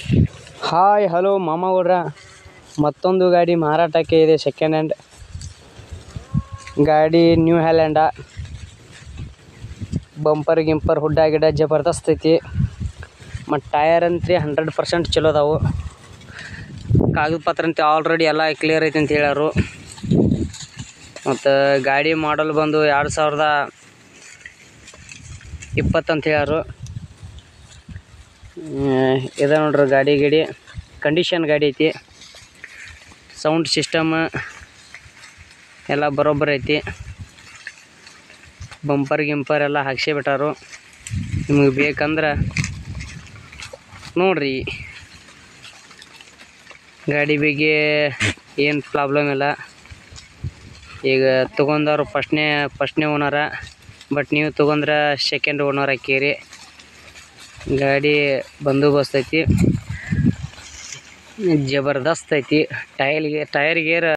Hi hello ಮಾಮಗೌಡ್ರ, ಮತ್ತೊಂದು ಗಾಡಿ ಮಾರಾಟಕ್ಕೆ ಇದೆ. ಸೆಕೆಂಡ್ ಹ್ಯಾಂಡ್ ಗಾಡಿ, ನ್ಯೂ ಹ್ಯಾಲೆಂಡ. ಬಂಪರ್ ಗಿಂಪರ್ ಹುಡ್ಡ ಗಿಡ ಜಬರ್ದಸ್ತ್ ಐತಿ. ಮತ್ತು ಟಯರ್ ಅಂತ್ರಿ 100% ಚಲೋ ಅದಾವು. ಕಾಗದ ಪತ್ರ ಅಂತ ಆಲ್ರೆಡಿ ಎಲ್ಲ ಕ್ಲಿಯರ್ ಐತಿ ಅಂತ ಹೇಳ್ಯಾರು. ಮತ್ತು ಗಾಡಿ ಮಾಡಲ್ ಬಂದು 2020 ಅಂತ ಹೇಳ್ಯಾರು. ಇದೆ ನೋಡ್ರಿ ಗಾಡಿ ಕಂಡೀಷನ್ ಗಾಡಿ ಐತಿ. ಸೌಂಡ್ ಸಿಸ್ಟಮ್ ಎಲ್ಲ ಬರೋಬ್ಬರ ಐತಿ. ಬಂಪರ್ ಗಿಂಪರ್ ಎಲ್ಲ ಹಾಕ್ಸೇ ಬಿಟ್ಟಾರು. ನಿಮಗೆ ಬೇಕಂದ್ರೆ ನೋಡ್ರಿ. ಗಾಡಿ ಬಗ್ಗೆ ಏನು ಪ್ರಾಬ್ಲಮ್ ಇಲ್ಲ. ಈಗ ತೊಗೊಂಡವ್ರು ಫಸ್ಟ್ನೇ ಓನರ, ಬಟ್ ನೀವು ತೊಗೊಂಡ್ರೆ ಸೆಕೆಂಡ್ ಓನರ್ ಹಾಕೀರಿ. ಗಾಡಿ ಬಂದೋಬಸ್ತ್ ಐತಿ, ಜಬರ್ದಸ್ತ್ ಐತಿ. Tyre gear